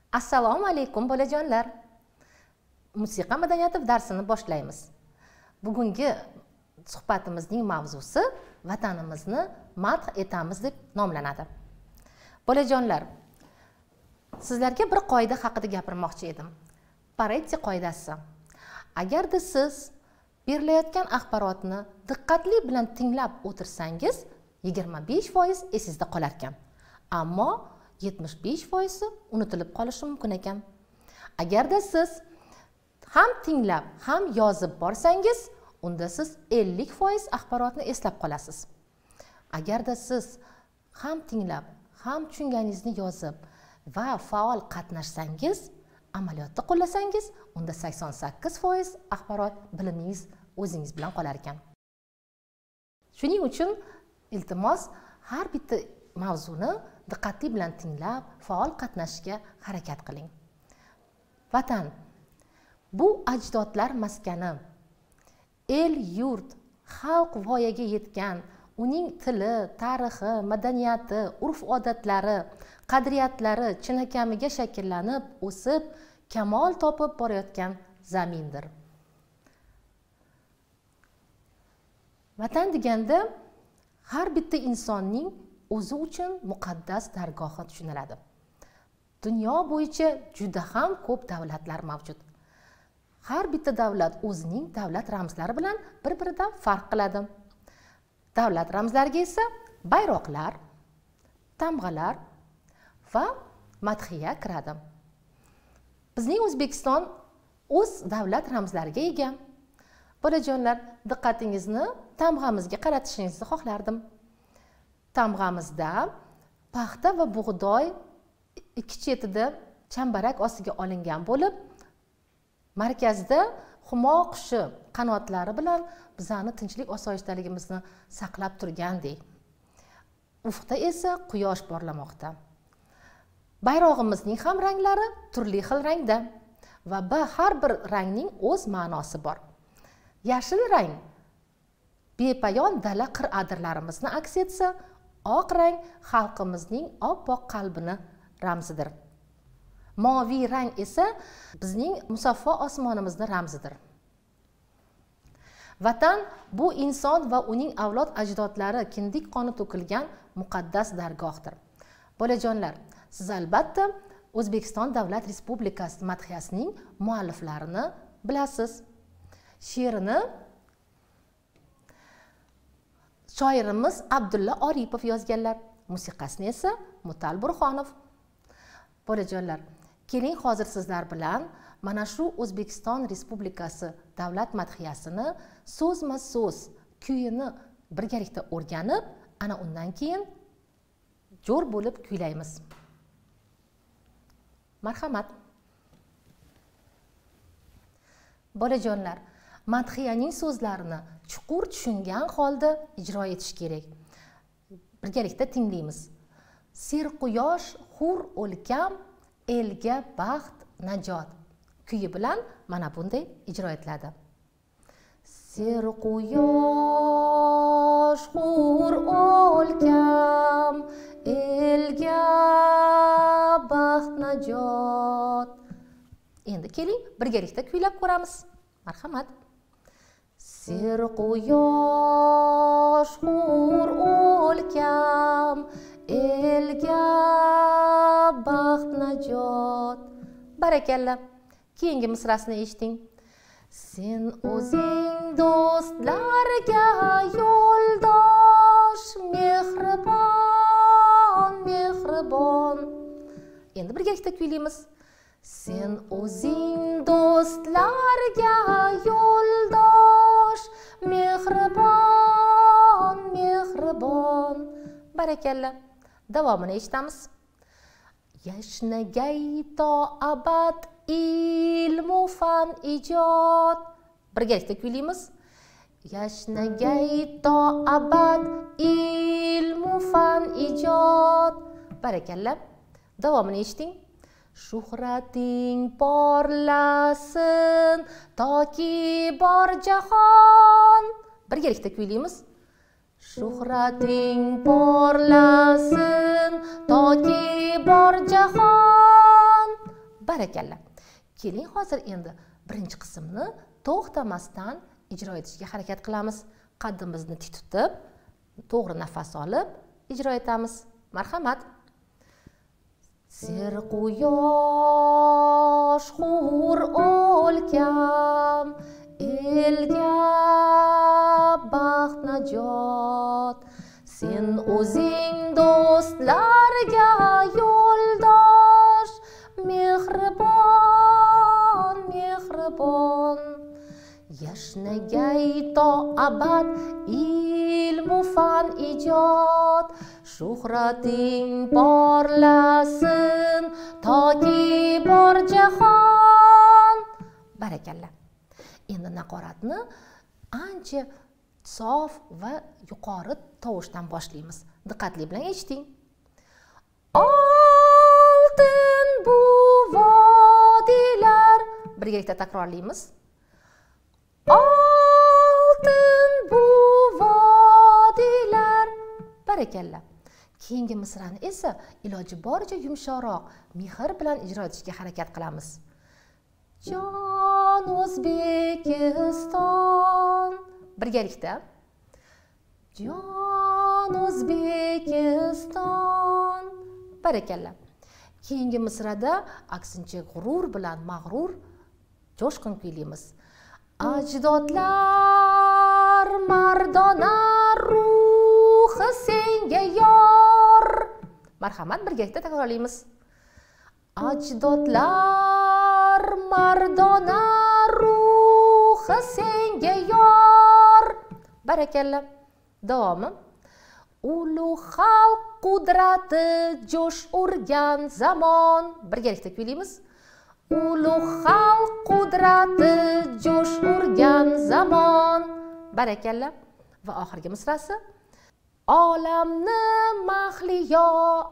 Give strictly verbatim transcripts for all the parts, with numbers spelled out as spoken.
Assalomu alaykum bolajonlar. Musiqa madaniyati darsini boshlaymiz. Bugungi suhbatimizning mavzusi vatanimizni madh etamiz deb nomlanadi. Bolajonlar, sizlarga bir qoida haqida gapirmoqchi edim. Pareto qoidasi. Agarda siz berilayotgan axborotni diqqatli bilan tinglab o'tirsangiz, yigirma besh foiz esingizda qolar ekan. Ammo yetmish besh foiz unutilib qolishi mumkin ekan. Agarda siz ham tinglab, ham yozib borsangiz, unda siz ellik foiz axborotni eslab qolasiz. Agarda siz ham tinglab, ham tushunganingizni yozib va faol qatnashsangiz, amaliyotda qo'llasangiz, unda sakson sakkiz foiz axborot bilimingiz o'zingiz bilan qolar ekan. Shuning uchun iltimos har bitta mavzuni diqqatli bilan tinglab, faol qatnashishga harakat qiling. Vatan bu ajdodlar maskani. El, yurt, xalq voyaga yetgan, uning tili, tarixi, madaniyati, urf-odatlari, qadriyatlari chinakamiga shakllanib, o'sib, kamol topib borayotgan zamindir. Vatan deganda har bitta insonning o'zi uchun muqaddas dargohi tushuniladi. Dunyo bo'yicha juda ham ko'p davlatlar mavjud. Har bitta davlat o'zining davlat ramzlari bilan bir-biridan farq qiladi. Davlat ramzlariga esa bayroqlar, tamg'alar va madhiya kiradi. Bizning O'zbekiston o'z davlat ramzlariga ega. Bolajonlar, diqqatingizni tamg'amizga qaratishingizni xohlardim. Tamg'amizda paxta va bug'doy ikki chetida chambarak ostiga olingan bo'lib, markazda humo qushi qanotlari bilan bizani tinchlik osoyishtaligimizni saqlab turgandek. Ufqda esa quyosh porlamoqda. Bayrog'imizning ham ranglari turli xil rangda va har bir rangning o'z ma'nosi bor. Yashil rang bepayon dala qir-adirlarimizni aks etsa, oq rang xalqimizning oppoq qalbini ramzidir. Moviy rang esa bizning musaffo osmonimizni ramzidir. Vatan bu inson va uning avlod ajdodlari kindik qoni to'kilgan muqaddas dargohdir. Bolajonlar, siz albatta O'zbekiston Davlat Respublikasi madhiyasining mualliflarini bilasiz. She'rini shoirimiz Abdulla Oripov yozganlar, musiqasini esa Mutal Burxonov. Bolajonlar, keling hozir sizlar bilan mana shu O'zbekiston Respublikasi davlat madhiyasini so'zma-so'z kuyini birgalikda o'rganib, ana undan keyin jo'r bo'lib kuylaymiz. Marhamat. Bolajonlar, madhiyaning so'zlarini chuqur tushungan holda ijro etish kerak. Birgalikda tinglaymiz. Serquyosh hur o'lkam, elga baxt najot kuyi bilan mana bunday ijro etiladi. Serquyosh hur o'lkam, elga baxt najot. Endi keling birgalikda kuylab ko'ramiz. Marhamat. Serquyosh hur o'lkam, elga baxt najot. Barakalla. Keyingi misrasini eshiting. Sen o'zing do'stlarga yo'ldosh, mehribon, mehribon. Endi birgalikda kuylaymiz. Sen o'zing do'stlarga yo'ldosh, mehribon, mehribon. Barakalla. Davomini eshitamiz. Yashnagay to abad ilmu fan ijod. Birgalikda kuylaymiz. Yashnagay to abad ilmu fan ijod. Barakalla. Davomini eshiting. Shuhrating porlasin toki bor jahon. Birgalikda kuylaymiz. Shuhrating porlasin toki bor jahon. Barakalla. Keling hozir endi birinchi qismni to'xtamasdan ijro etishga harakat qilamiz. Qaddimizni tik tutib, to'g'ri nafas olib ijro etamiz. Marhamat. Serquyosh hur o'lkam, elga baxt najot, sen o'zing do'stlarga yo'ldosh, mehribon, mehribon. Yashnagay to abad ilmu fan ijod, shuhrating porlasin toki bor jahon. Barakalla. Endi naqoratni ancha sof va yuqori tovushdan boshlaymiz. Diqqatli bilan eshiting. Oltin bu vodilar. Birgalikda takrorlaymiz. Oltin bu vodilar. Barakalla. Keyingi misrani esa iloji boricha yumshoqroq, mehr bilan ijro etishga harakat qilamiz. Jon O'zbekiston. Birgalikda. Jon O'zbekiston. Barakalla. Keyingi misrada aksincha g'urur bilan mag'rur jo'shqin kuylaymiz. Ajdodlar mardona ruhi senga yor. Marhamat, birgalikda takrorlaymiz. Ajdodlar mardona ruhi senga yor. Barakalla. Davomi. Ulug' xalq qudrati jo'sh urgan zamon. Birgalikda kuylaymiz. Ulug' xalq qudrati jo'sh urgan zamon. Barakalla. Va oxirgi misrasi. Olamni mahliyo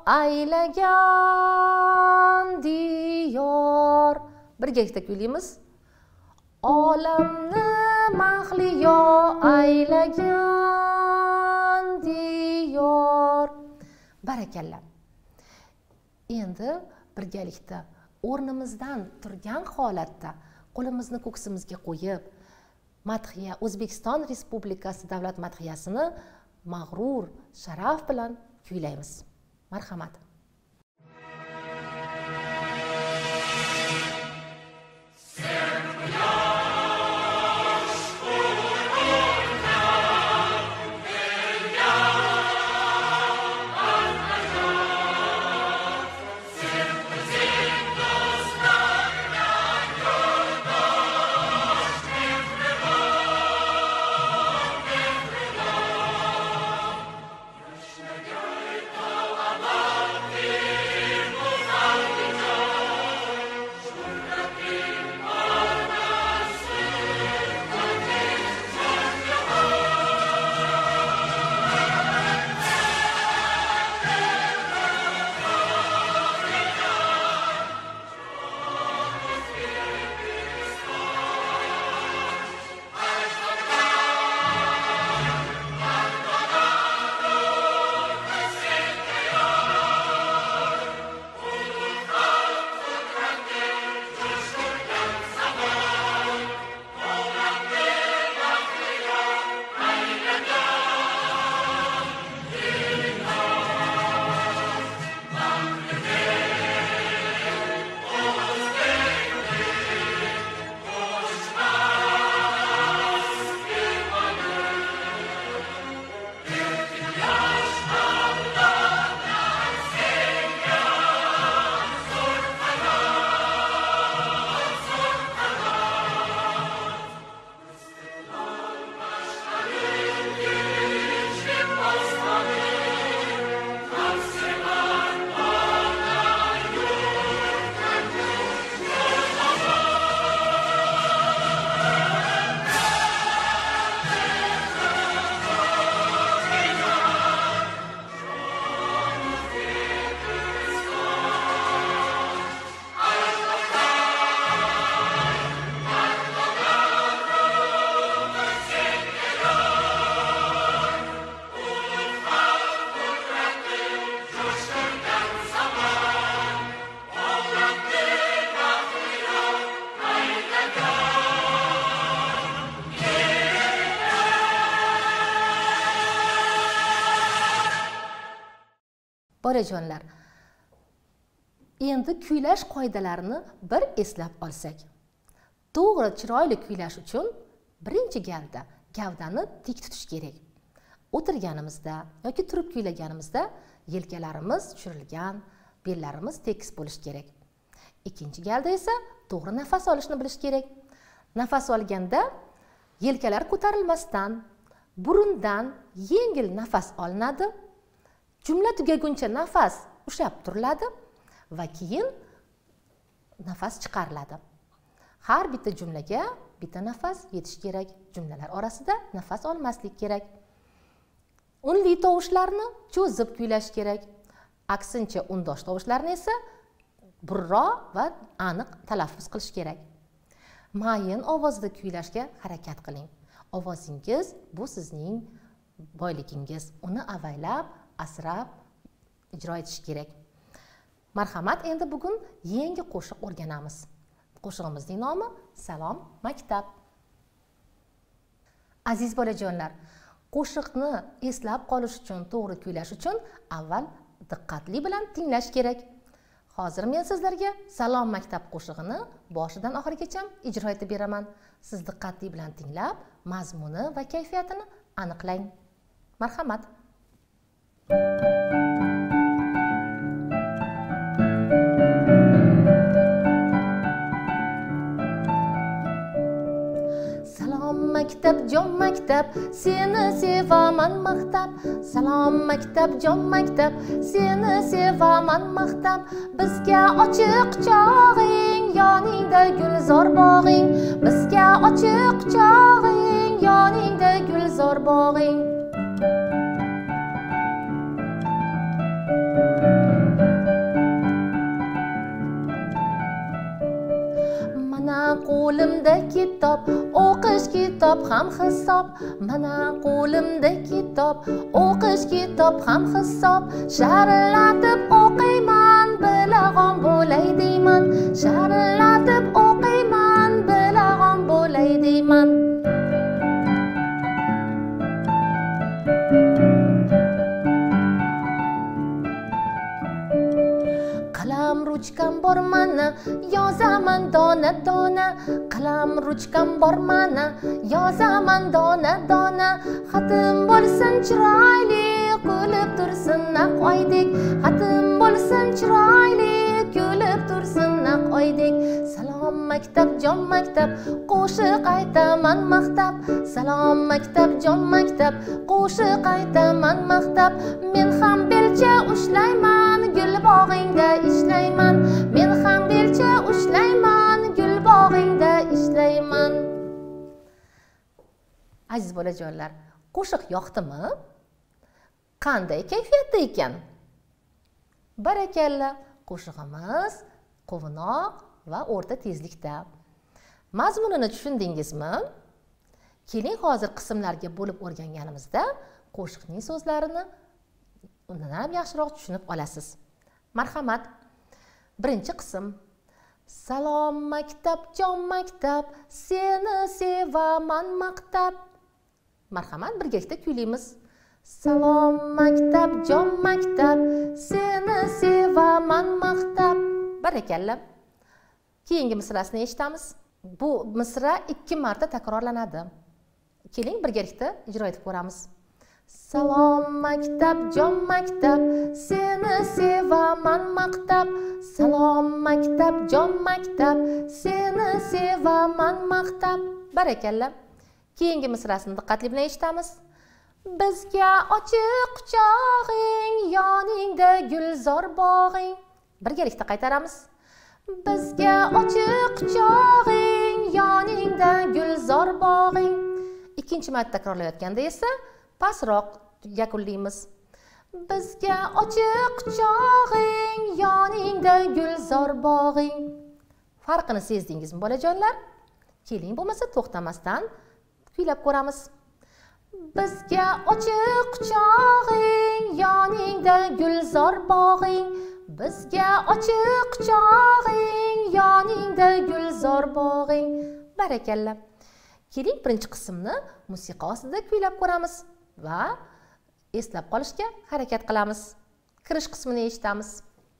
aylagan diyor. Birgalikda kuylaymiz. Olamni mahliyo aylagan diyor. Barakalla. Endi birgalikda o'rnimizdan turgan holatda qo'limizni ko'ksimizga qo'yib, madhiya, O'zbekiston Respublikasi davlat madhiyasini mag'rur, sharaf bilan kuylaymiz. Marhamat. bolajonlar, endi kuylash qoidalarini bir eslab olsak. To'g'ri chiroyli kuylash uchun birinchi galda gavdani tik tutish kerak. O'tirganimizda yoki turib kuylaganimizda yelkalarimiz tushirilgan, bellarimiz tekis bo'lishi kerak. Ikkinchi galda esa to'g'ri nafas olishni bilish kerak. Nafas olganda yelkalar ko'tarilmasdan, burundan yengil nafas olinadi. Jumla tugaguncha nafas ushlab turiladi va keyin nafas chiqariladi. Har bitta jumlaga bitta nafas yetish kerak. Jumlalar orasida nafas olmaslik kerak. Unli tovushlarni cho'zib kuylash kerak. Aksincha undosh tovushlarni esa burroq va aniq talaffuz qilish kerak. Mayin ovozda kuylashga harakat qiling. Ovozingiz bu sizning boyligingiz. Uni avaylab, asrab ijro etish kerak. Marhamat, endi bugun yangi qo'shiq o'rganamiz. Qo'shig'imizning nomi Salom maktab. Aziz bolajonlar, qo'shiqni eslab qolish uchun, to'g'ri kuylash uchun avval diqqatli bilan tinglash kerak. Hozir men sizlarga Salom maktab qo'shig'ini boshidan oxirigacha ijro etib beraman. Siz diqqatli bilan tinglab, mazmuni va kayfiyatini aniqlang. Marhamat. Salom maktab, jon maktab, seni sevaman maqtab. Salom maktab, jon maktab, seni sevaman maqtab. Bizga ochiq chog'ing, yoningda gulzor bog'ing. Bizga ochiq chog'ing, yoningda gulzor bog'ing. Mana qo'limda kitob, o'qish kitob ham hisob. Mana qo'limda kitob, o'qish kitob ham hisob. Sharillatib o'qiyman, bilag'on bo'lay deyman. Sharillatib o'qiyman, bilag'on bo'lay deyman. Qalam ruchkam bor mana, yozaman dona dona. Qalam ruchkam bor mana, yozaman dona dona. Xatim bo'lsin chiroyli, kulib tursin naq oydek. Xatim bo'lsin chiroyli, kulib tursin naq oydek. Salom maktab, jon maktab, qo'shiq aytaman maqtab. Salom maktab, jon maktab, qo'shiq aytaman maqtab. Men ham belcha ushlayman, gul bog'ingda ishlayman. Men ham belcha ushlayman, gul bog'ingda ishlayman. Aziz bolajonlar, qo'shiq yoqdimi? Qanday kayfiyatda ekan? Barakalla, qo'shig'imiz quvnoq va o'rta tezlikda. Mazmunini tushundingizmi? Keling, hozir qismlarga bo'lib o'rganganimizda qo'shiqning so'zlarini undan ham yaxshiroq tushunib olasiz. Marhamat. Birinchi qism. Salom maktab, jon maktab, seni sevaman maqtab. Marhamat, birgalikda kuylaymiz. Salom maktab, jon maktab, seni sevaman maqtab. Barakalla. Keyingi misrasini eshitamiz. Bu misra ikki marta takrorlanadi. Keling, birgalikda ijro etib ko'ramiz. Salom maktab, jon maktab, seni sevaman maqtab. Salom maktab, jon maktab, seni sevaman maqtab. Barakalla. Keyingi misrasini diqqatli bilan eshitamiz. Bizga ochiq quchog'ing, yoningda gulzor bog'ing. Birgalikda qaytaramiz. Bizga ochiq quchog'ing, yoningda gulzor bog'ing. Ikkinchi marta takrorlayotganda esa pastroq yakunlaymiz. Bizga ochiq quchog'ing, yoningda gulzor bog'ing. Farqini sezdingizmi bolajonlar? Keling, bo'lmasa to'xtamasdan kuylab ko'ramiz. Bizga ochiq quchog'ing, yoningda gulzor bog'ing. Bizga ochiq quchog'ing, yoningda gulzor bog'ing. Barakalla. Keling, birinchi qismni musiqa ostida kuylab ko'ramiz va eslab qolishga harakat qilamiz. kirish qismini eshitamiz.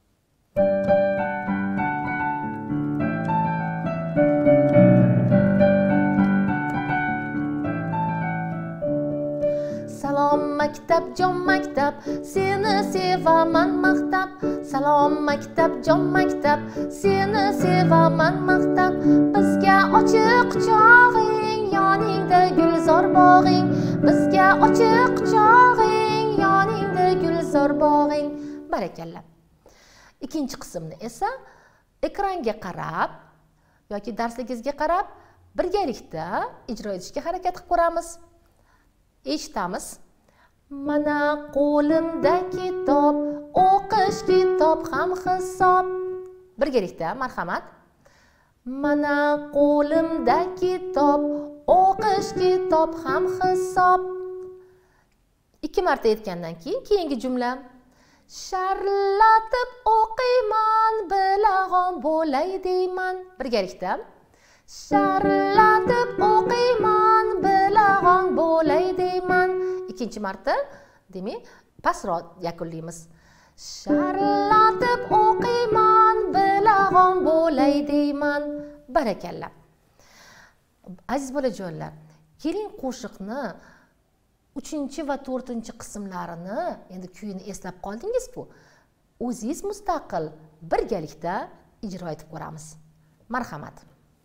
Salom maktab, jon maktab, seni sevaman maqtab. Salom maktab, jon maktab, seni sevaman maqtab. Bizga ochiq quchog'ing, yoningda gulzor bog'ing. Bizga ochiq quchog'ing, yoningda gulzor bog'ing. Barakalla. Ikkinchi qismni esa ekranga qarab yoki darsligingizga qarab birgalikda ijro etishga harakat qilib ko'ramiz. Eshitamiz. Mana qo'limda kitob, o'qish kitob ham hisob. Birgalikda, marhamat. Mana qo'limda kitob, o'qish kitob ham hisob. Ikki marta aytgandan keyin keyingi jumla. Sharlatib o'qiyman, bilag'on bo'lay deyman. Birgalikda. Sharlatib o'qiyman, bilag'on bo'lay deyman. Ikkinchi marta, demak, pastroq yakunlaymiz. Sharlatib o'qiyman, bilag'on bo'lay deyman. Barakalla. Aziz bolajonlar, keling qo'shiqni uchinchi va to'rtinchi qismlarini, endi kuyini eslab qoldingiz-ku. O'zingiz mustaqil birgalikda ijro etib ko'ramiz. Marhamat.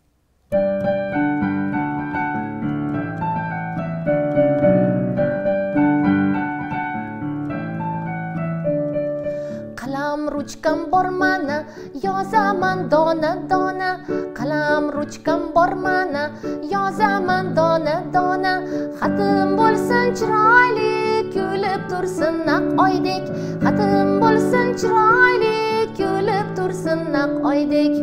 Qalam ruchkam bor mana, yozaman dona dona. Qalam ruchkam bor mana, yozaman dona dona. Xatim bo'lsin chiroyli, kulib tursin naq oydek. Xatim bo'lsin chiroyli, kulib tursin naq oydek.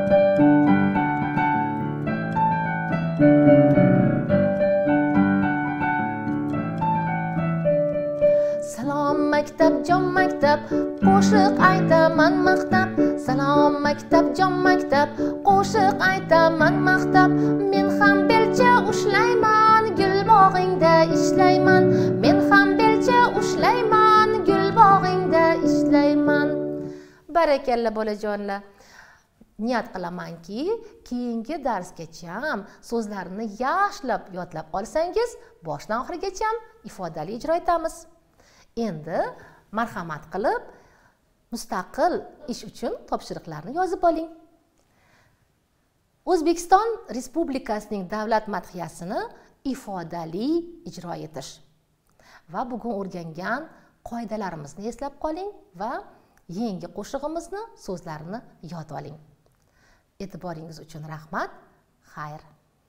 Salom maktab, jon maktab, qo'shiq aytaman maqtab. Salom maktab, jon maktab, qo'shiq aytaman maqtab. Men ham belcha ushlayman, gul bog'ingda ishlayman. Men ham belcha ushlayman, gul bog'ingda ishlayman. Barakalla bolajonlar. Niyat qilamanki, keyingi darsgacha so'zlarni yaxshilab yodlab olsangiz, boshdan oxirigacha ifodali ijro etamiz. Endi marhamat qilib mustaqil ish uchun topshiriqlarni yozib oling. O'zbekiston Respublikasining davlat madhiyasini ifodali ijro etish va bugun o'rgangan qoidalarimizni eslab qoling va yangi qo'shig'imizni so'zlarini yod oling. E'tiboringiz uchun rahmat. Xayr.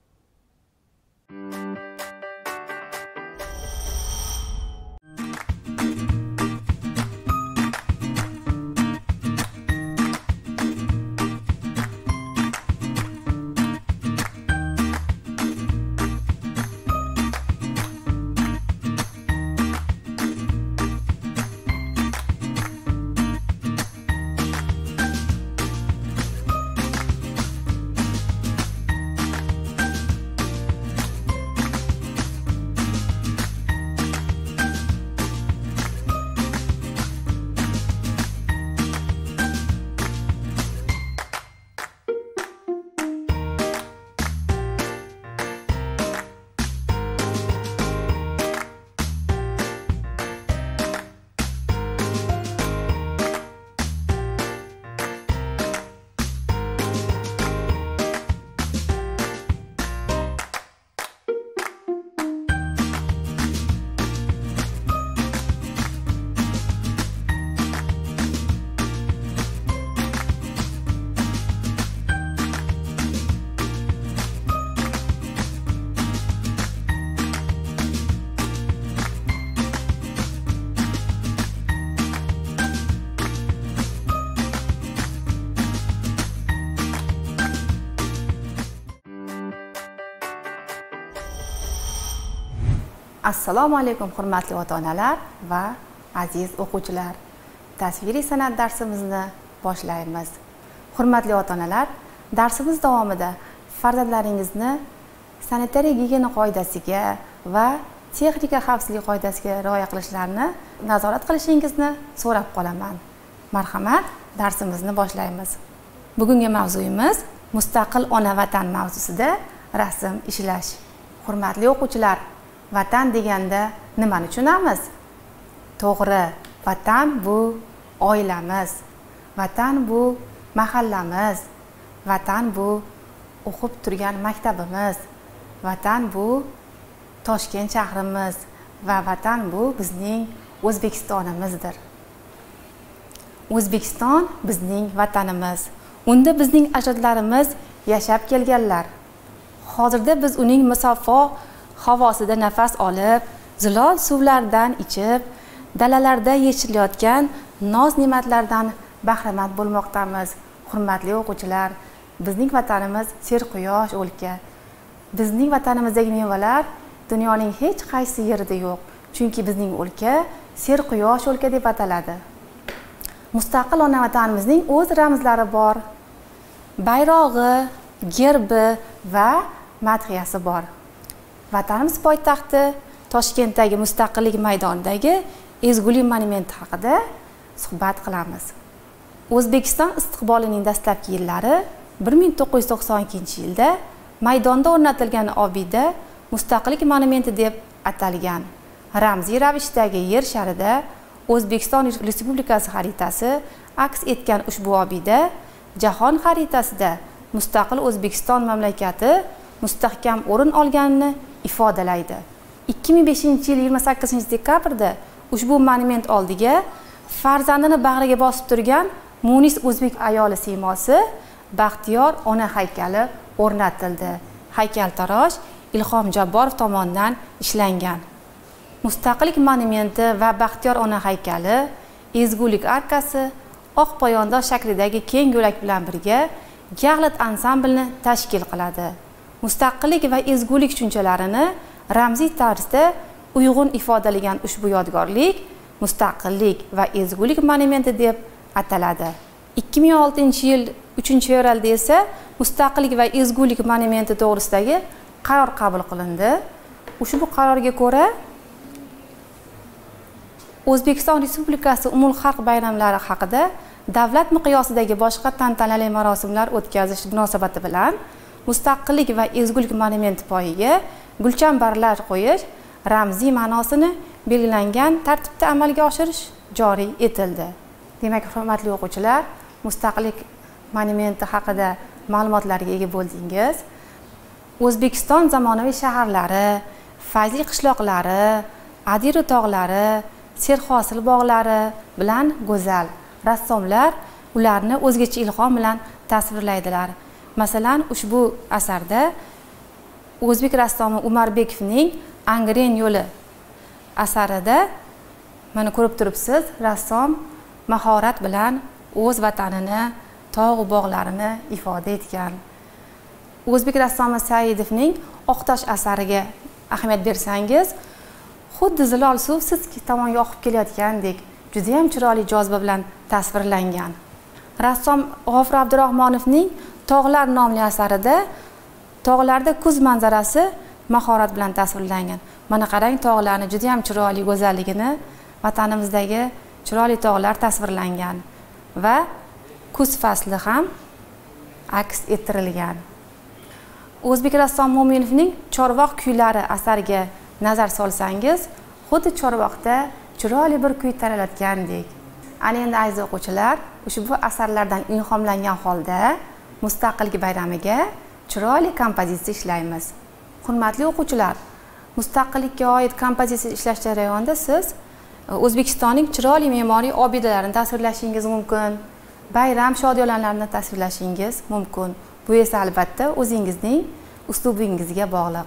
Assalomu alaykum hurmatli ota-onalar va aziz o'quvchilar. Tasviriy san'at darsimizni boshlaymiz. Hurmatli ota-onalar, darsimiz davomida farzandlaringizni sanitariya gigiyena qoidasiga va texnika xavfsizligi qoidasiga rioya qilishlarini nazorat qilishingizni so'rab qolaman. Marhamat, darsimizni boshlaymiz. Bugungi mavzuyimiz mustaqil ona vatan mavzusida rasm ishlash. Hurmatli o'quvchilar, vatan deganda nimani tushunamiz? To'g'ri, vatan bu oilamiz. Vatan bu mahallamiz. Vatan bu o'qib turgan maktabimiz. Vatan bu Toshkent shahrimiz va vatan bu bizning O'zbekistonimizdir. O'zbekiston bizning vatanimiz. Unda bizning ajdodlarimiz yashab kelganlar. Hozirda biz uning musaffo havosida nafas olib, zilol suvlardan ichib, dalalarda yechilayotgan noz-ne'matlardan bahramand bo'lmoqdamiz. Hurmatli o'quvchilar, bizning vatanimiz serquyosh o'lka. Bizning vatanimizdagi mevalar dunyoning hech qaysi yerida yo'q. Chunki bizning o'lka serquyosh o'lka deb ataladi. Mustaqil ona vatanimizning o'z ramzlari bor. Bayrog'i, gerbi va madhiyasi bor. Vatanimiz poytaxti Toshkentdagi Mustaqillik maydonidagi ezgulik monumenti haqida suhbat qilamiz. O'zbekiston istiqbolining dastlabki yillari bir ming to'qqiz yuz to'qson ikkinchi yilda maydonda o'rnatilgan obida Mustaqillik monumenti deb atalgan. Ramziy ravishdagi yer sharida O'zbekiston Respublikasi xaritasi aks etgan ushbu obida jahon xaritasida mustaqil O'zbekiston mamlakati mustahkam o'rin olganini ifodalaydi. ikki ming beshinchi yil yigirma sakkizinchi dekabrda ushbu monument oldiga farzandini bag'riga bosib turgan munis o'zbek ayoli siymosi Baxtiyor ona haykali o'rnatildi. Haykaltarosh Ilhom Jabborov tomonidan ishlangan. Mustaqillik monumenti va Baxtiyor ona haykali ezgulik arkasi oq poyandozlar shaklidagi keng yo'lak bilan birga Gag'lat ansamblini tashkil qiladi. Mustaqillik va ezgulik tushunchalarini ramziy tarzda uyg'un ifodalagan ushbu yodgorlik Mustaqillik va ezgulik monumenti deb ataladi. ikki ming oltinchi yil uchinchi fevralda esa Mustaqillik va ezgulik monumenti to'g'risidagi qaror qabul qilindi. Ushbu qarorga ko'ra O'zbekiston Respublikasi umumxalq bayramlari haqida davlat miqyosidagi boshqa tantanali marosimlar o'tkazish munosabati bilan Mustaqillik va ezgulik monumenti poyiga gulchambarlar qo'yish ramziy ma'nosini belgilangan tartibda amalga oshirish joriy etildi. Demak, hurmatli o'quvchilar, Mustaqillik monumenti haqida ma'lumotlarga ega bo'ldingiz. O'zbekiston zamonaviy shaharlari, fayzli qishloqlari, Adiru tog'lari, serhosil bog'lari bilan go'zal. Rassomlar ularni o'zgacha ilhom bilan tasvirlaydilar. Masalan, ushbu asarda o'zbek rassomi Umarbekovning Angren yo'li asarida mana ko'rib turibsiz, rassom mahorat bilan o'z vatanini, tog' bog'larini ifoda etgan. O'zbek rassomi Saidovning Oqtosh asariga ahamiyat bersangiz, xuddi zilol suv siz tomonga oqib kelayotgandek juda ham chiroyli joziba bilan tasvirlangan. Rassom G'ofur Abdurahmonovning Tog'lar nomli asarida tog'larda kuz manzarasi mahorat bilan tasvirlangan. Mana qarang, tog'larni juda ham chiroyli go'zalligini, vatanimizdagi chiroyli tog'lar tasvirlangan va kuz fasli ham aks ettirilgan. O'zbek rassom Mo'minovning Chorvoq kuylari asariga nazar solsangiz, xuddi Chorvoqda chiroyli bir kuy taralayotgandek. Ana endi aziz o'quvchilar, ushbu asarlardan ilhomlangan holda Mustaqillik bayramiga chiroyli kompozitsiya ishlaymiz. Hurmatli o'quvchilar, mustaqillikka oid kompozitsiya ishlash jarayonida siz O'zbekistonning chiroyli me'moriy obidalarini tasvirlashingiz mumkin, bayram shodiyolanlarini tasvirlashingiz mumkin. Bu esa albatta o'zingizning uslubingizga bog'liq.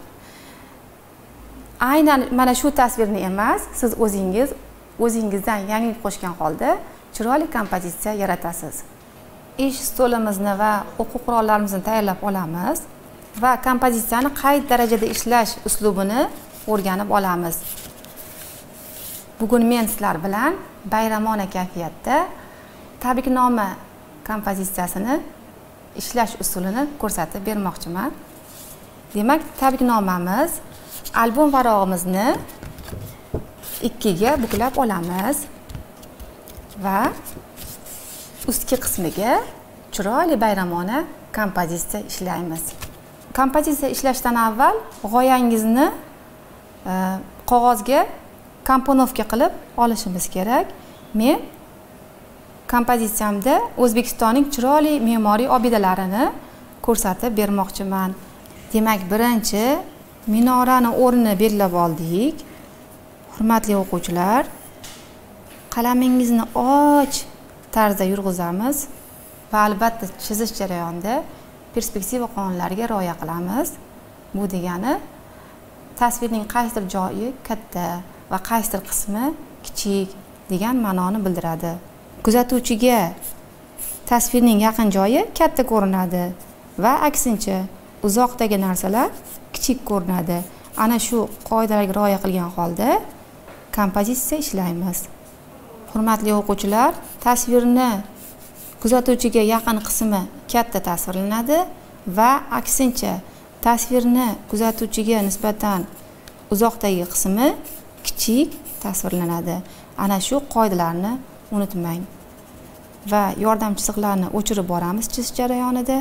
Aynan mana shu tasvirni emas, siz o'zingiz o'zingizdan yangilik qo'shgan holda chiroyli kompozitsiya yaratasiz. Ish stolimizni va o'quv qurollarimizni tayyorlab olamiz va kompozitsiyani qay darajada ishlash uslubini o'rganib olamiz. Bugun men sizlar bilan bayramona kayfiyatda tabriknoma kompozitsiyasini ishlash usulini ko'rsatib bermoqchiman. Demak, tabriknomamiz albom varog'imizni ikkiga buklab olamiz va ustki qismiga chiroyli bayramona kompozitsiya ishlaymiz. Kompozitsiya ishlashdan avval g'oyangizni e, qog'ozga komponovka qilib olishimiz kerak. Men kompozitsiyamda O'zbekistonning chiroyli me'moriy obidalarini ko'rsatib bermoqchiman. Demak, birinchi minorani o'rnini belgilab oldik. Hurmatli o'quvchilar, qalamingizni och tarzda yurg'izamiz va albatta chizish jarayonida perspektiva qonunlariga rioya qilamiz. Bu degani tasvirning qaysidir joyi katta va qaysidir qismi kichik degan ma'noni bildiradi. Kuzatuvchiga tasvirning yaqin joyi katta ko'rinadi va aksincha uzoqdagi narsalar kichik ko'rinadi. Ana shu qoidalarga rioya qilgan holda kompozitsiya ishlaymiz. Hurmatli o'quvchilar, tasvirni kuzatuvchiga yaqin qismi katta tasvirlanadi va aksincha tasvirni kuzatuvchiga nisbatan uzoqdagi qismi kichik tasvirlanadi. Ana shu qoidalarni unutmang. Va yordam chiziqlarni o'chirib boramiz chizish jarayonida.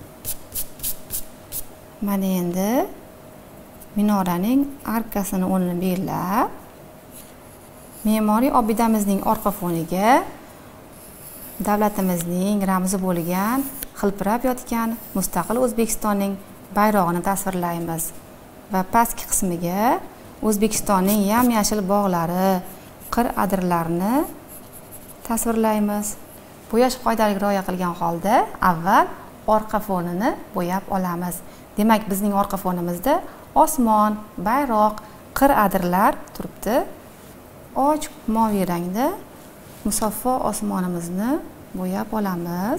Mana endi minoraning arkasini o'rnini belgilab, me'moriy obidamizning orqa foniga davlatimizning ramzi bo'lgan hilpirab yotgan mustaqil O'zbekistonning bayrog'ini tasvirlaymiz va pastki qismiga O'zbekistonning yam-yashil bog'lari, qir-adirlarni tasvirlaymiz. Bo'yash qoidalariga rioya qilgan holda avval orqa fonini bo'yab olamiz. Demak, bizning orqa fonimizda osmon, bayroq, qir-adirlar turibdi. Ochiq moviy rangda musaffo osmonimizni bo'yab olamiz.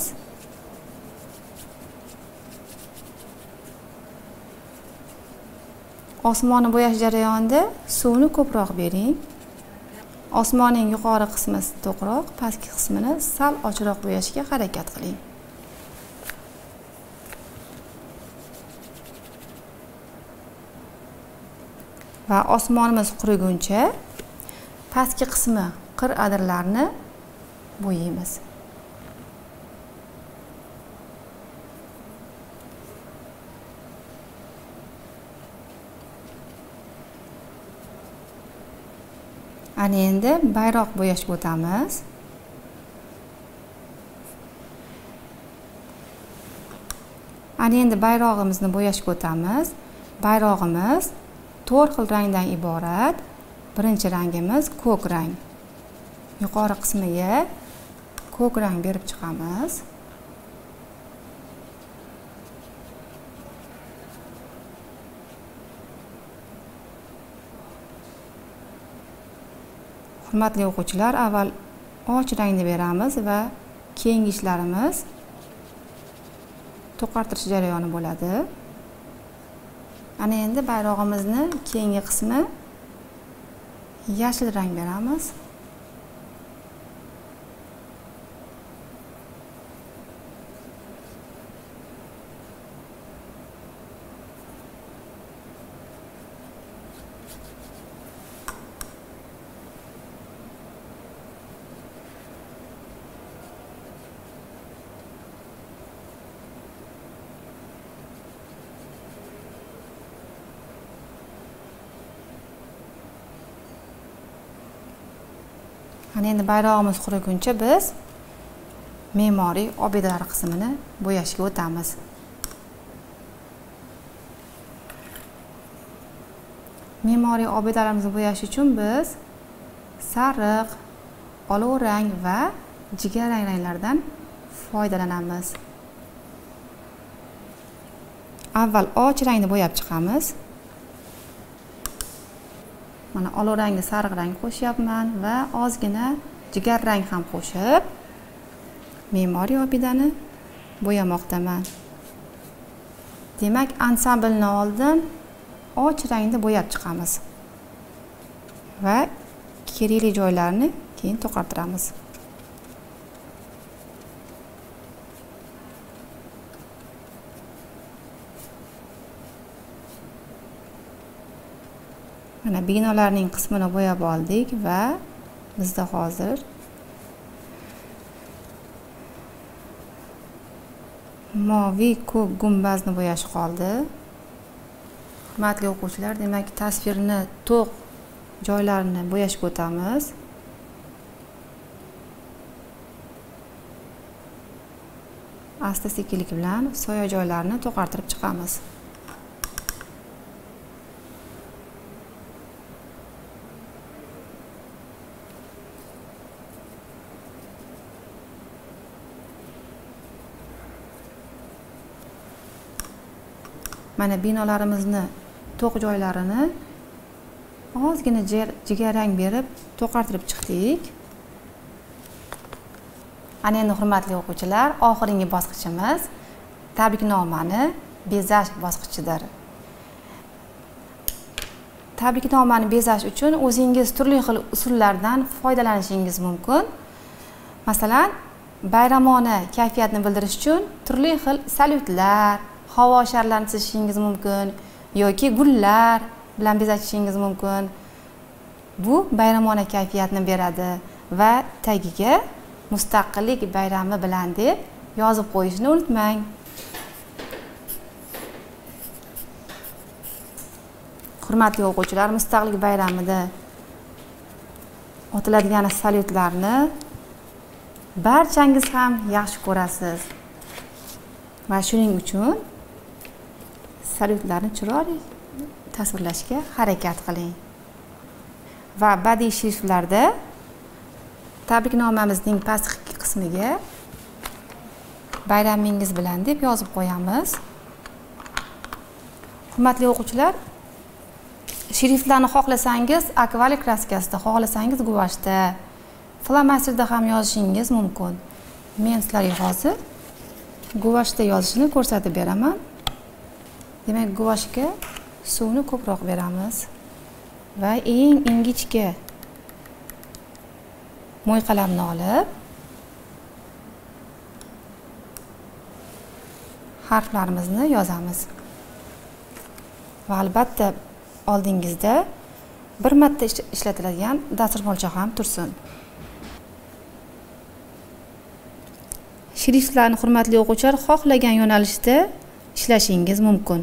Osmonni bo'yash jarayonida suvni ko'proq bering. Osmonning yuqori qismi to'qroq, pastki qismini sal ochiqroq bo'yashga harakat qiling. Va osmonimiz quriguncha pastki qismi qir-adirlarni bo'yaymiz. Ana endi bayroq bo'yashga o'tamiz. Ana endi bayrog'imizni bo'yashga o'tamiz. Bayrog'imiz to'rt xil rangdan iborat. Birinchi rangimiz ko'k rang. Yuqori qismiga ko'k rang berib chiqamiz. Hurmatli o'quvchilar, avval och rangni beramiz va keyingi ishlarimiz to'qartirish jarayoni bo'ladi. Ana endi bayrog'imizni keyingi qismi yashil rang beramiz. Ana endi bayrog'imiz quriguncha biz me'moriy obidalar qismini bo'yashga o'tamiz. Me'moriy obidalarimizni bo'yash uchun biz sariq, olov rang va jigarrang ranglardan foydalanamiz. Avval och rangni bo'yab chiqamiz. Mana olov rangga sariq rang qo'shyapman va ozgina jigar rang ham qo'shib me'moriy obidani bo'yamoqdaman. Demak, ansamblni oldin och rangda bo'yab chiqamiz va kerakli joylarni keyin to'qartiramiz. Mana binolarning qismini bo'yab oldik va bizda hozir moviy ko'k gumbazni bo'yash qoldi. Hurmatli o'quvchilar, demak tasvirni to'q joylarini bo'yashga o'tamiz. Asta-sekinlik bilan soya joylarini to'qartirib chiqamiz. Mana binolarimizni to'q joylarini ozgina jigarrang berib to'qartirib chiqdik. Ana endi hurmatli o'quvchilar, oxirgi bosqichimiz tabriknomani bezash bosqichidir. Tabriknomani bezash uchun o'zingiz turli xil usullardan foydalanishingiz mumkin. Masalan, bayramona kayfiyatni bildirish uchun turli xil salyutlar, havo sharlarini chizishingiz mumkin yoki gullar bilan bezatishingiz mumkin. Bu bayramona kayfiyatni beradi va tagiga Mustaqillik bayrami bilan deb yozib qo'yishni unutmang. Hurmatli o'quvchilar, Mustaqillik bayramida otiladigan salyutlarni barchangiz ham yaxshi ko'rasiz. Va shuning uchun salyutlarni chiroyli tasvirlashga harakat qiling. Va badiiy shriflarda tabriknomamizning pastki qismiga bayramingiz bilan deb yozib qo'yamiz. Hurmatli o'quvchilar, shriftlarni xohlasangiz akvarel kraskasida, xohlasangiz guvashda, flomasterda ham yozishingiz mumkin. Men sizlarga hozir guvashda yozishni ko'rsatib beraman. Demak, guvashga suvni ko'proq beramiz va eng ingichka mo'y qalamni olib harflarimizni yozamiz. Va albatta oldingizda bir marta ishlatiladigan dasturxoncha ham tursin. Shriftlarni hurmatli o'quvchilar xohlagan yo'nalishda ishlashingiz mumkin.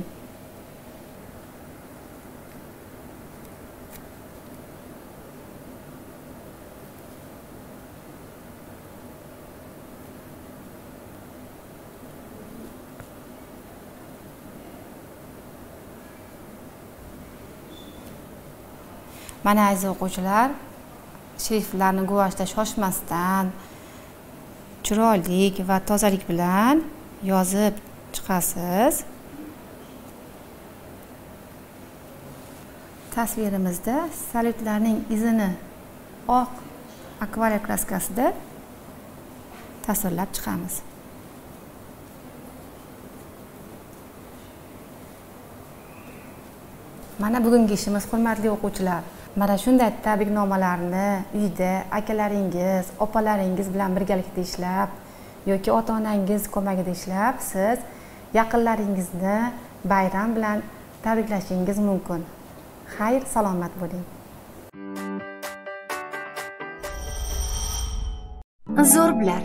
Mana aziz o'quvchilar, shriftlarni guvashda shoshmasdan, chiroylik va tozalik bilan yozib chiqasiz. Tasvirimizda salyutlarning izini oq akvarel kraskasida tasvirlab chiqamiz. Mana bugungi ishimiz, hurmatli o'quvchilar. Mana shunday tabriknomalarni uyda akalaringiz, opalaringiz bilan birgalikda ishlab yoki ota-onangiz ko'magida ishlab, siz yaqinlaringizni bayram bilan tabriklashingiz mumkin. Xayr, salomat bo'ling. Zo'rlar.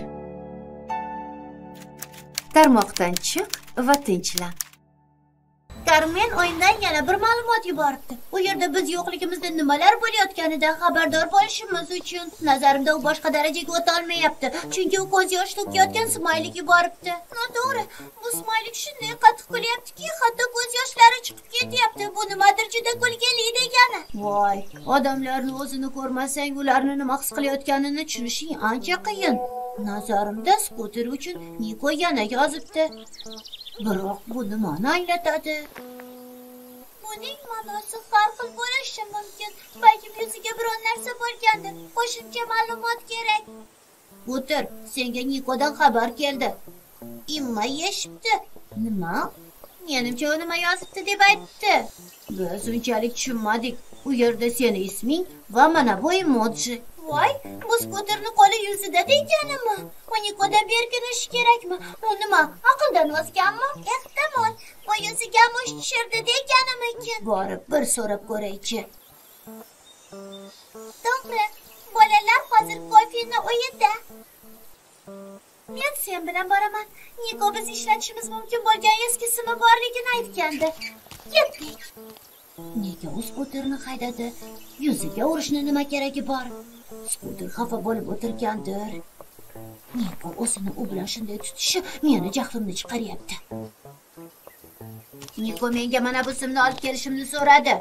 Tarmoqdan chiq va tinchlan. Karmen o'yindan yana bir ma'lumot yuboribdi. U yerda biz yo'qligimizda nimalar bo'layotganidan xabardor bo'lishimiz uchun. Nazarimda u boshqa darajaga o'ta olmayapti, chunki u ko'z yosh to'kayotgan smaylik yuboribdi. Noto'g'ri, bu smaylik shunday qattiq kulyaptiki, hatto ko'z yoshlari chiqib ketyapti. Bu nimadir juda kulgili degani. Voy, odamlarni o'zini ko'rmasang, ularni nima his qilayotganini tushunishing ancha qiyin. Nazarimda skuter uchun Niko yana yozibdi. Biroq bu nimani anglatadi? Buning ma'nosi har xil bo'lishi mumkin. Balki yuziga biror narsa bo'lgandir. Qo'shimcha ma'lumot kerak. O'tir, senga Nikodan xabar keldi. Imma yeshibdi. Nima? Menimcha u nima yozibdi deb aytdi. Biz unchalik tushunmadik. U yerda seni isming va mana bu emoji. Voy, bu skuterni qo'li yuzida deganimi? U Nikodan berkinishi kerakmi? U nima, aqldan ozganmi? Ehtimol, bu yuziga mush tushirdi deganimikin. Borib bir so'rab ko'raychi. To'g'ri, bolalar hozir kofeni o'yinda. Men sen bilan boraman. Niko biz ishlatishimiz mumkin bo'lgan eski simi borligini aytgandi. Ketdik. Nega u skuterni haydadi? Yuziga urishni nima keragi bor? Skuter xafa bo'lib o'tirgandir. Niko o'zini u bilan shunday tutishi meni jahlimni chiqaryapti. Niko menga mana bu simni olib kelishimni so'radi.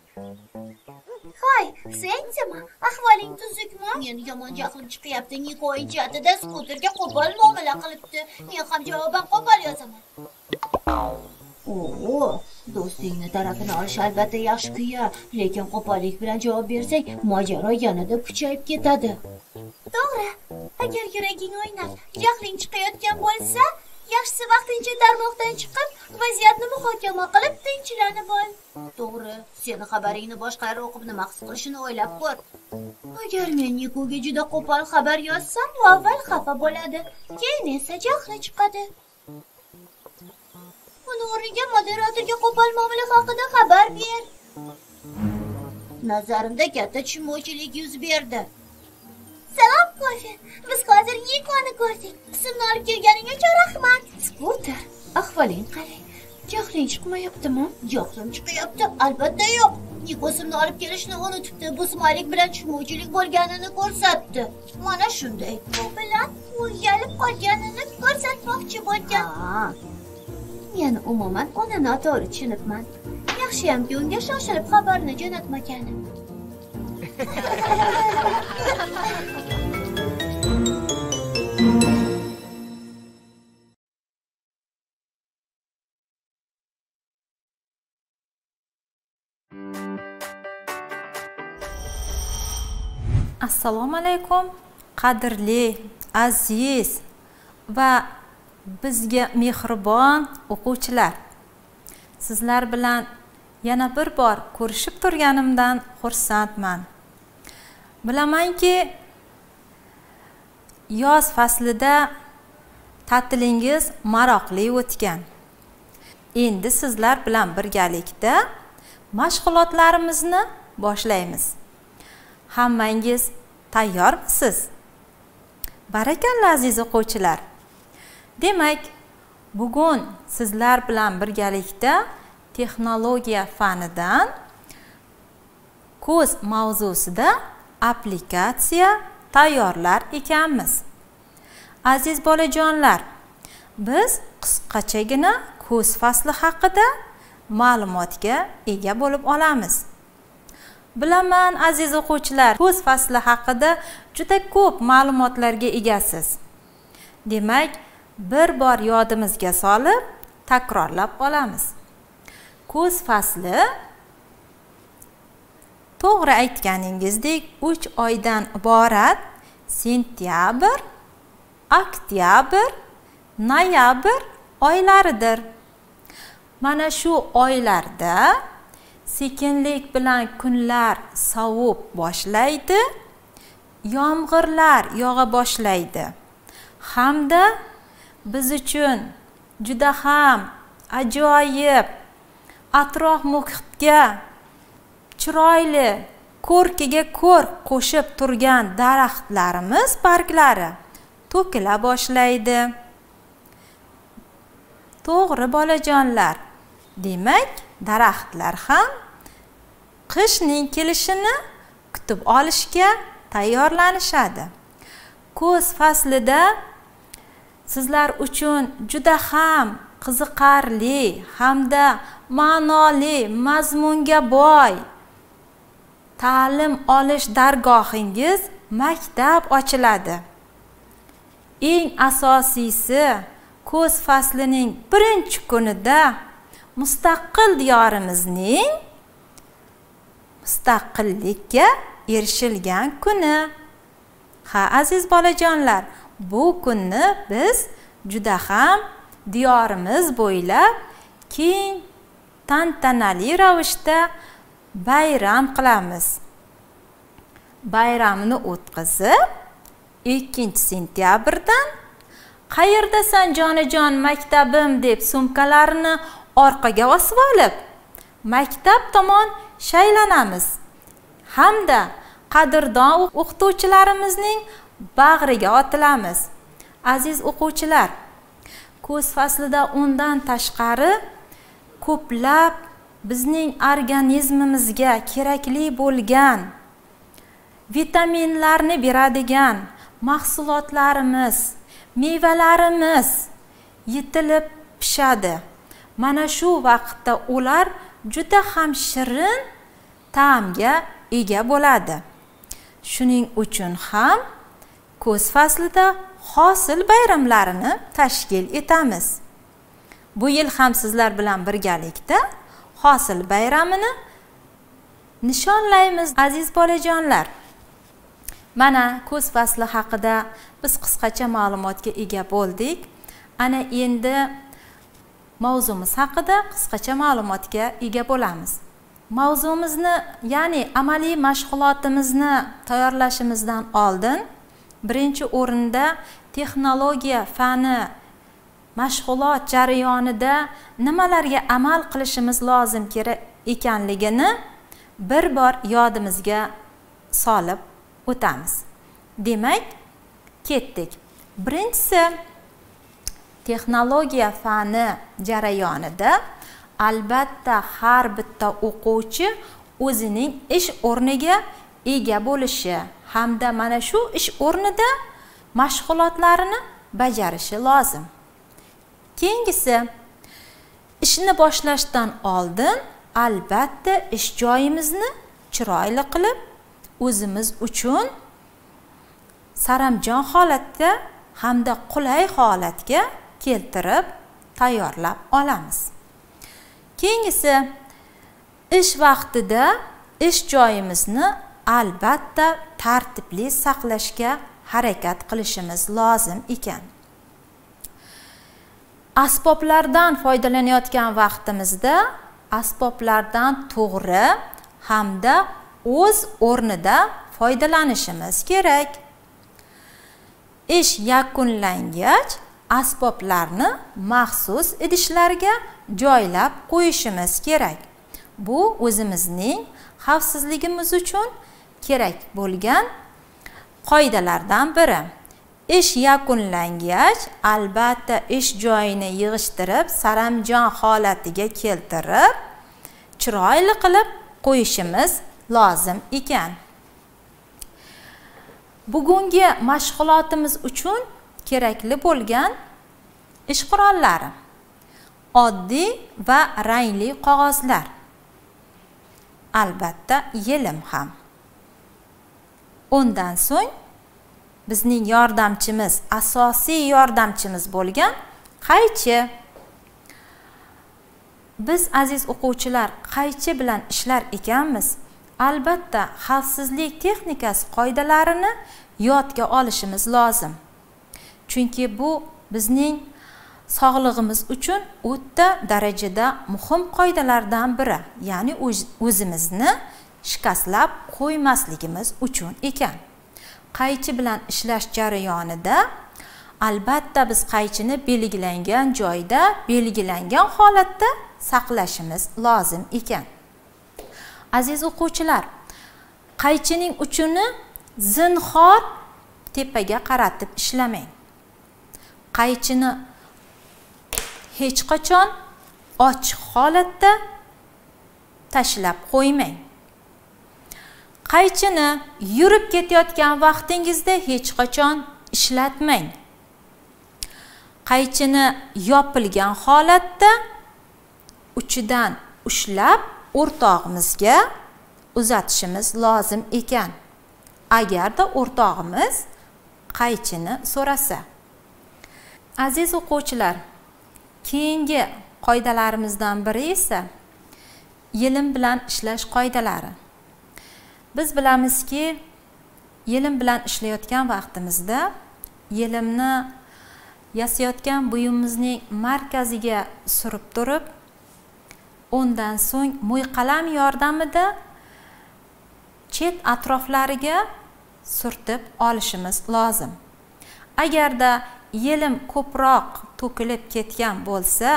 Hoy, sendimi? Ahvoling tuzukmi? Meni yomon jahlim chiqyapti. Niko o'yinchoqda skuterga qo'pol muomala qilibdi. Men ham javoban qo'pol yozaman. Oo, do'stingni tarafini olish albatta yaxshi-ku, lekin qo'pollik bilan javob bersang, mojaro yanada kuchayib ketadi. To'g'ri. Agar yuraging o'ynab, jahling chiqayotgan bo'lsa, yaxshisi vaqtincha tarmoqdan chiqib, vaziyatni muhokama qilib tinchlanib ol. To'g'ri, seni xabaringni boshqalar o'qib nima his qilishini o'ylab ko'r. Agar men Nikoga juda qo'pol xabar yozsam, avval xafa bo'ladi, keyin esa jahli chiqadi. Uni o'rniga moderatorga qo'pol muomala haqida xabar ber. Nazarimda katta tushunmovchilik yuz berdi. Salom, Kofi. Biz hozir Nikoni ko'rdik. Simni olib kelganing uchun rahmat. Skuter, ahvoling qalay? Jahling chiqmayaptimi? Jahlim chiqyapti, albatta yo'q. Niko simni olib kelishni unutibdi. Bu smolik bilan tushunmovchilik bo'lganini ko'rsatdi. Mana shunday. Bu bilan o'rganib qolganini ko'rsatmoqchi bo'lgan. Men umuman uni noto'g'ri tushunibman. Yaxshiyamki unga shoshilib xabarni jo'natmaganim. Assalomu alaykum, qadrli, aziz va bizga mehribon o'quvchilar. Sizlar bilan yana bir bor ko'rishib turganimdan xursandman. Bilamanki, yoz faslida ta'tilingiz maroqli o'tgan. Endi sizlar bilan birgalikda mashg'ulotlarimizni boshlaymiz. Hammangiz tayyormisiz? Barakalla aziz o'quvchilar. Demak, bugun sizlar bilan birgalikda texnologiya fanidan ko'z mavzusida applikatsiya tayyorlar ekanmiz. Aziz bolajonlar, biz qisqachagina ko'z fasli haqida ma'lumotga ega bo'lib olamiz. Bilaman aziz o'quvchilar, ko'z fasli haqida juda ko'p ma'lumotlarga egasiz. Demak, bir bor yodimizga solib, takrorlab olamiz. Ko'z fasli to'g'ri aytganingizdek uch oydan iborat sentyabr, oktyabr, noyabr oylaridir. Mana shu oylarda sekinlik bilan kunlar sovib boshlaydi, yomg'irlar yog'a boshlaydi. Hamda biz uchun juda ham ajoyib, atrof muhitga chiroyli, ko'rkiga ko'rk qo'shib turgan daraxtlarimiz barglari to'kila boshlaydi. To'g'ri bolajonlar. Demak, daraxtlar ham qishning kelishini kutib olishga tayyorlanishadi. Ko'z faslida sizlar uchun juda ham qiziqarli hamda ma'noli, mazmunga boy ta'lim olish dargohingiz maktab ochiladi. Eng asosiysi, ko'z faslining birinchi kunida mustaqil diyorimizning mustaqillikka erishilgan kuni. Ha, aziz bolajonlar, bu kunni biz juda ham diyorimiz bo'ylab keng tantanali ravishda bayram qilamiz. Bayramni o'tkazib, ikkinchi sentyabrdan qayerdasan jonajon maktabim deb sumkalarini orqaga osib olib, maktab tomon shaylanamiz. hamda qadrdon o'qituvchilarimizning bag'riga otilamiz. Aziz o'quvchilar, kuz faslida undan tashqari ko'plab bizning organizmimizga kerakli bo'lgan vitaminlarni beradigan mahsulotlarimiz, mevalarimiz yetilib pishadi. Mana shu vaqtda ular juda ham shirin ta'mga ega bo'ladi. Shuning uchun ham kuz faslida hosil bayramlarini tashkil etamiz. Bu yil ham sizlar bilan birgalikda hosil bayramini nishonlaymiz aziz bolajonlar. Mana kuz fasli haqida biz qisqacha ma'lumotga ega bo'ldik. Ana endi mavzumiz haqida qisqacha ma'lumotga ega bo'lamiz. Mavzumizni, ya'ni amaliy mashg'ulotimizni tayyorlashimizdan oldin birinchi o'rinda texnologiya fani mashg'ulot jarayonida nimalarga amal qilishimiz lozim kerak ekanligini bir bor yodimizga solib o'tamiz. Demak, ketdik. Birinchisi, texnologiya fani jarayonida albatta har bitta o'quvchi o'zining ish o'rniga ega bo'lishi hamda mana shu ish o'rnida mashg'ulotlarini bajarishi lozim. Keyingisi, ishni boshlashdan oldin albatta ish joyimizni chiroyli qilib, o'zimiz uchun saramjon holatda hamda qulay holatga keltirib tayyorlab olamiz. Keyingisi, ish vaqtida ish joyimizni albatta tartibli saqlashga harakat qilishimiz lozim ekan. Asboblardan foydalanayotgan vaqtimizda asboblardan to'g'ri hamda o'z o'rnida foydalanishimiz kerak. Ish yakunlangach, asboblarni maxsus idishlarga joylab qo'yishimiz kerak. Bu o'zimizning xavfsizligimiz uchun kerak bo'lgan qoidalardan biri. Ish yakunlangach, albatta ish joyini yig'ishtirib, saramjon holatiga keltirib, chiroyli qilib qo'yishimiz lozim ekan. Bugungi mashg'ulotimiz uchun kerakli bo'lgan ish qurollari: oddiy va rangli qog'ozlar. Albatta, yelim ham. Undan so'ng bizning yordamchimiz, asosiy yordamchimiz bo'lgan qaychi. Biz aziz o'quvchilar, qaychi bilan ishlar ekanmiz, albatta xavfsizlik texnikasi qoidalarini yodga olishimiz lozim. Chunki bu bizning sog'lig'imiz uchun o'ta darajada muhim qoidalardan biri, ya'ni o'zimizni shikastlab qo'ymasligimiz uchun ekan. Qaychi bilan ishlash jarayonida albatta biz qaychini belgilangan joyda, belgilangan holatda saqlashimiz lozim ekan. Aziz o'quvchilar, qaychining uchini zinhor tepaga qaratib ishlamang. Qaychini hech qachon ochiq holatda tashlab qo'ymang. Qaychini yurib ketayotgan vaqtingizda hech qachon ishlatmang. Qaychini yopilgan holatda uchidan ushlab o'rtog'imizga uzatishimiz lozim ekan. Agarda o'rtog'imiz qaychini so'rasa. Aziz o'quvchilar, keyingi qoidalarimizdan biri esa yelim bilan ishlash qoidalari. Biz bilamizki, yelim bilan ishlayotgan vaqtimizda yelimni yasayotgan buyumimizning markaziga surib turib, undan so'ng mo'yqalam yordamida chet atroflariga surtib olishimiz lozim. Agarda yelim ko'proq to'kilib ketgan bo'lsa,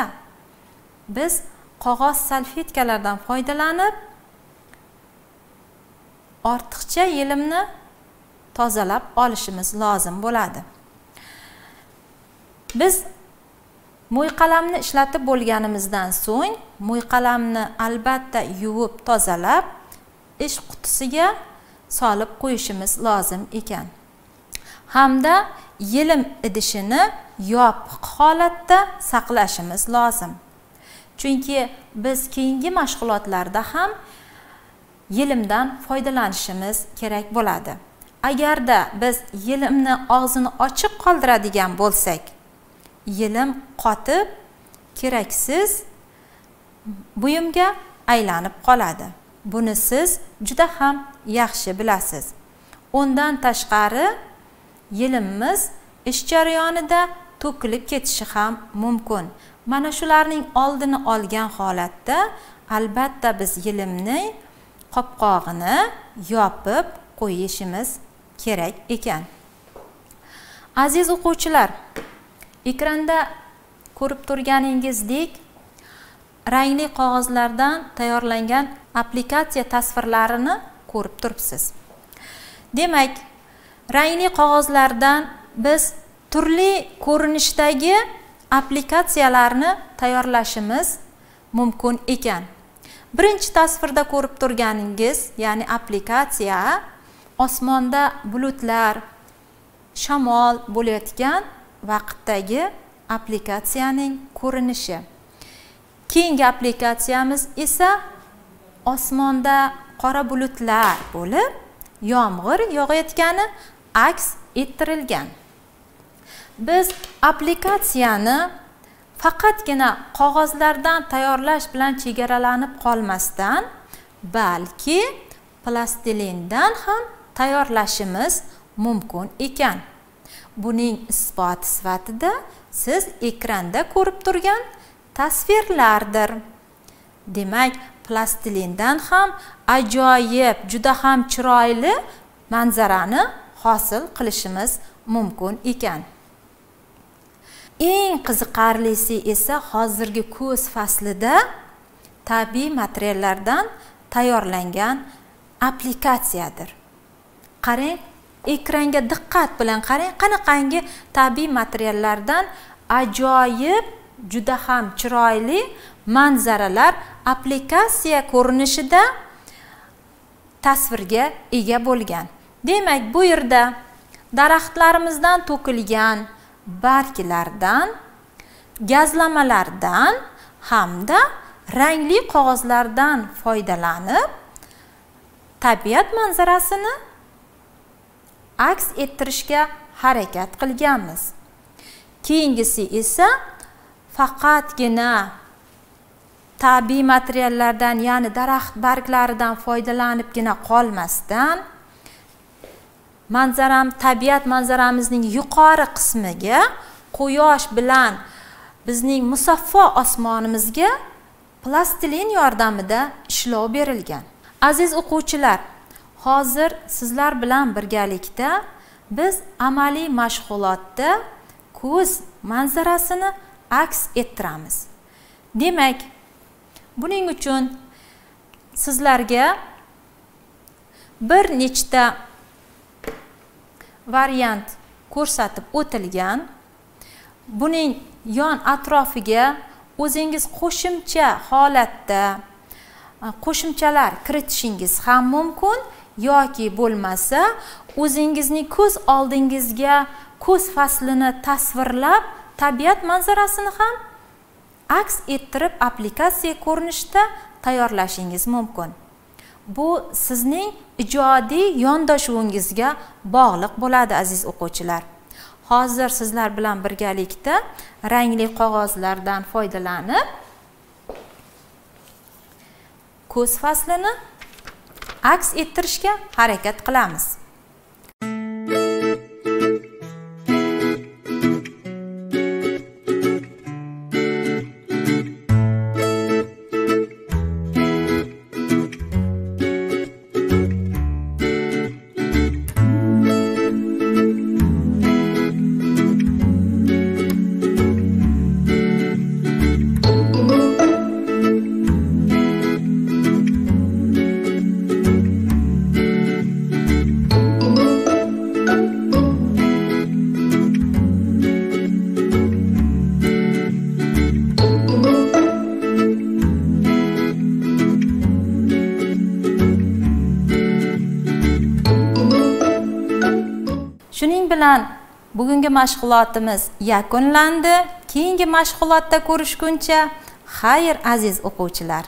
biz qog'oz salfetkalardan foydalanib ortiqcha yelimni tozalab olishimiz lozim bo'ladi. Biz mo'yqalamni ishlatib bo'lganimizdan so'ng mo'yqalamni albatta yuvib tozalab ish qutisiga solib qo'yishimiz lozim ekan. Hamda yelim idishini yopiq holatda saqlashimiz lozim. Chunki biz keyingi mashg'ulotlarda ham yelimdan foydalanishimiz kerak bo'ladi. Agarda biz yelimni og'zini ochiq qoldiradigan bo'lsak, yelim qotib, keraksiz buyumga aylanib qoladi. Buni siz juda ham yaxshi bilasiz. Undan tashqari yelimimiz ish jarayonida to'kilib ketishi ham mumkin. Mana shularning oldini olgan holatda albatta biz yelimni qopqog'ini yopib qo'yishimiz kerak ekan. Aziz o'quvchilar, ekranda ko'rib turganingizdek rangli qog'ozlardan tayyorlangan aplikatsiya tasvirlarini ko'rib turibsiz. Demak, rangli qog'ozlardan biz turli ko'rinishdagi aplikatsiyalarni tayyorlashimiz mumkin ekan. Birinchi tasvirda ko'rib turganingiz, ya'ni aplikatsiya osmonda bulutlar, shamol bo'layotgan vaqtdagi aplikatsiyaning ko'rinishi. Keyingi aplikatsiyamiz esa osmonda qora bulutlar bo'lib, yomg'ir yog'ayotgani aks ettirilgan. Biz aplikatsiyani faqatgina qog'ozlardan tayyorlash bilan chegaralanib qolmasdan, balki plastilindan ham tayyorlashimiz mumkin ekan. Buning isboti sifatida siz ekranda ko'rib turgan tasvirlardir. Demak, plastilindan ham ajoyib, juda ham chiroyli manzarani hosil qilishimiz mumkin ekan. Eng qiziqarlisi esa hozirgi kuz faslida tabiiy materiallardan tayyorlangan aplikatsiyadir. Qarang, ekranga diqqat bilan qarang, qanaqangi tabiiy materiallardan ajoyib, juda ham chiroyli manzaralar aplikatsiya ko'rinishida tasvirga ega bo'lgan. Demak, bu yerda daraxtlarimizdan to'kilgan barglardan, gazlamalardan hamda rangli qog'ozlardan foydalanib tabiat manzarasini aks ettirishga harakat qilganmiz. Keyingisi esa faqatgina tabiiy materiallardan, ya'ni daraxt barglaridan foydalanibgina qolmasdan, manzaram tabiat manzaramizning yuqori qismiga quyosh bilan bizning musaffo osmonimizga plastilin yordamida ishlov berilgan. Aziz o'quvchilar, hozir sizlar bilan birgalikda biz amaliy mashg'ulotda kuz manzarasini aks ettiramiz. Demak, buning uchun sizlarga bir nechta variant ko'rsatib o'tilgan. Buning yon atrofiga o'zingiz qo'shimcha holatda qo'shimchalar kiritishingiz ham mumkin, yoki bo'lmasa o'zingizning ko'z oldingizga kuz faslini tasvirlab tabiat manzarasini ham aks ettirib aplikatsiya ko'rinishida tayyorlashingiz mumkin. Bu sizning ijodiy yondashuvingizga bog'liq bo'ladi aziz o'quvchilar. Hozir sizlar bilan birgalikda rangli qog'ozlardan foydalanib kuz faslini aks ettirishga harakat qilamiz. bilan bugungi mashg'ulotimiz yakunlandi. Keyingi mashg'ulotda ko'rishguncha, xayr aziz o'quvchilar.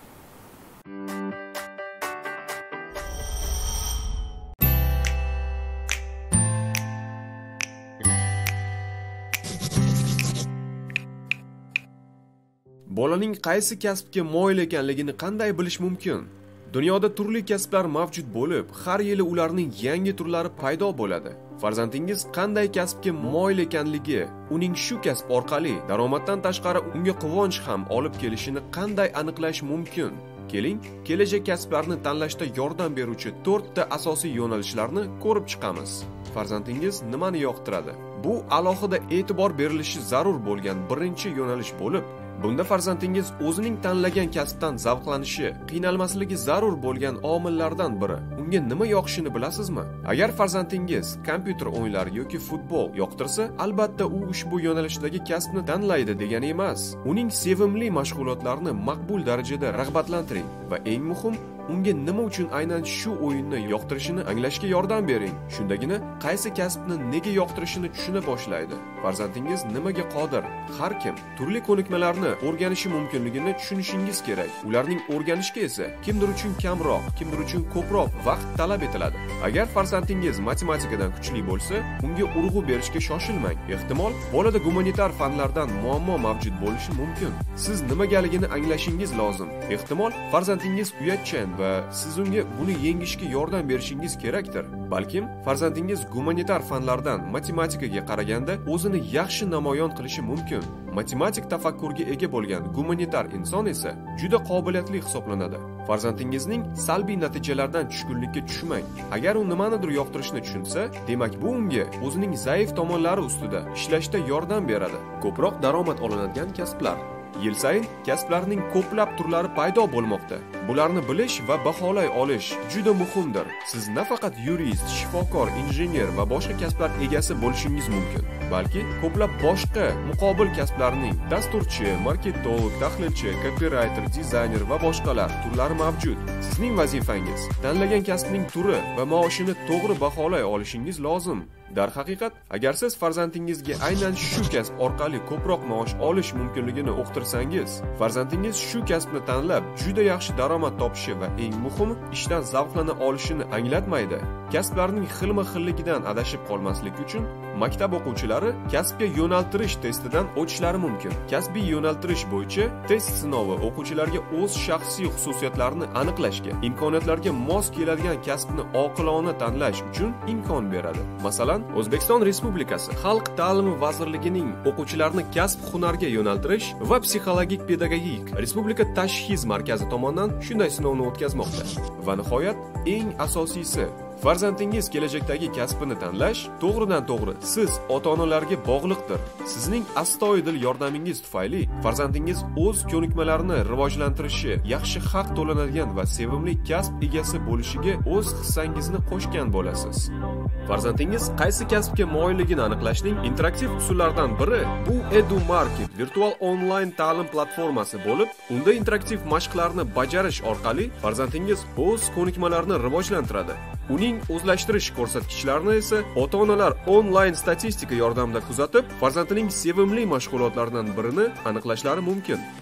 Bolaning qaysi kasbga moyil ekanligini qanday bilish mumkin? Dunyoda turli kasblar mavjud bo'lib, har yili ularning yangi turlari paydo bo'ladi. Farzandingiz qanday kasbga moyil ekanligi, uning shu kasb orqali daromaddan tashqari unga quvonch ham olib kelishini qanday aniqlash mumkin? Keling, kelajak kasblarni tanlashda yordam beruvchi to'rtta asosiy yo'nalishlarni ko'rib chiqamiz. Farzandingiz nimani yoqtiradi? Bu alohida e'tibor berilishi zarur bo'lgan birinchi yo'nalish bo'lib, bunda farzandingiz o'zining tanlagan kasbdan zavqlanishi, qiynalmasligi zarur bo'lgan omillardan biri. Unga nima yoqishini bilasizmi? Agar farzandingiz kompyuter o'yinlari yoki futbol yoqtirsa, albatta u ushbu yo'nalishdagi kasbni tanlaydi degani emas. Uning sevimli mashg'ulotlarini maqbul darajada rag'batlantiring va eng muhim, unga nima uchun aynan shu o'yinni yoqtirishini anglashga yordam bering. Shundagina qaysi kasbni nega yoqtirishini tushuna boshlaydi. Farzandingiz nimaga qodir? Har kim turli ko'nikmalarni o'rganishi mumkinligini tushunishingiz kerak. Ularning o'rganishga esa kimdir uchun kamroq, kimdir uchun ko'proq vaqt talab etiladi. Agar farzandingiz matematikadan kuchli bo'lsa, unga urg'u berishga shoshilmang. Ehtimol, bolada gumanitar fanlardan muammo mavjud bo'lishi mumkin. Siz nimagaligini anglashingiz lozim. Ehtimol, farzandingiz uyatchan va siz unga buni yengishga yordam berishingiz kerakdir. Balkim farzandingiz gumanitar fanlardan matematikaga qaraganda o'zini yaxshi namoyon qilishi mumkin. Matematik tafakkurga ega bo'lgan gumanitar inson esa juda qobiliyatli hisoblanadi. Farzandingizning salbiy natijalardan tushkunlikka tushmang. Agar u nimanidir yoqtirishni tushunsa, demak bu unga o'zining zaif tomonlari ustida ishlashda yordam beradi. Ko'proq daromad olinadigan kasblar. Yil sayin kasblarning ko'plab turlari paydo bo'lmoqda. Bularni bilish va baholay olish juda muhimdir. Siz nafaqat yurist, shifokor, injener va boshqa kasblar egasi bo'lishingiz mumkin, balki ko'plab boshqa muqobil kasblarning dasturchi, marketolog, tahlilchi, copywriter, dizayner va boshqalar turlari mavjud. Sizning vazifangiz tanlagan kasbning turi va maoshini to'g'ri baholay olishingiz lozim. Darhaqiqat, agar siz farzandingizga aynan shu kasb orqali ko'proq maosh olish mumkinligini uqtirsangiz, farzandingiz shu kasbni tanlab juda yaxshi daromad topishi va eng muhimi, ishdan zavqlana olishini anglatmaydi. Kasblarning xilma-xilligidan adashib qolmaslik uchun maktab o'quvchilari kasbga yo'naltirish testidan o'tishlari mumkin. Kasbiy yo'naltirish bo'yicha test sinovi o'quvchilarga o'z shaxsiy xususiyatlarini aniqlashga, imkoniyatlarga mos keladigan kasbni oqilona tanlash uchun imkon beradi. Masalan, O'zbekiston Respublikasi Xalq ta'limi vazirligining o'quvchilarni kasb-hunarga yo'naltirish va psixologik pedagogik Respublika tashxis markazi tomonidan shunday sinovni o'tkazmoqda. Va nihoyat, eng asosiysi, farzandingiz kelajakdagi kasbini tanlash to'g'ridan to'g'ri siz ota-onalarga bog'liqdir. Sizning astoydil yordamingiz tufayli farzandingiz o'z ko'nikmalarini rivojlantirishi, yaxshi haq to'lanadigan va sevimli kasb egasi bo'lishiga o'z hissangizni qo'shgan bo'lasiz. Farzandingiz qaysi kasbga moyilligini aniqlashning interaktiv usullaridan biri bu EduMarket virtual onlayn ta'lim platformasi bo'lib, unda interaktiv mashqlarni bajarish orqali farzandingiz o'z ko'nikmalarini rivojlantiradi. Uning o'zlashtirish ko'rsatkichlarini esa ota-onalar onlayn statistika yordamida kuzatib, farzandining sevimli mashg'ulotlaridan birini aniqlashlari mumkin.